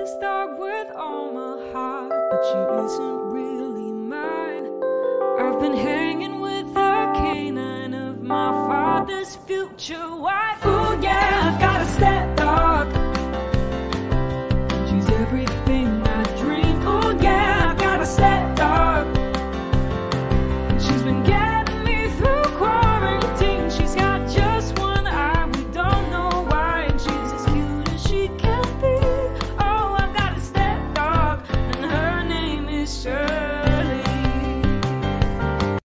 this dog with all my heart, but she isn't really mine. I've been hanging with a canine of my father's future wife.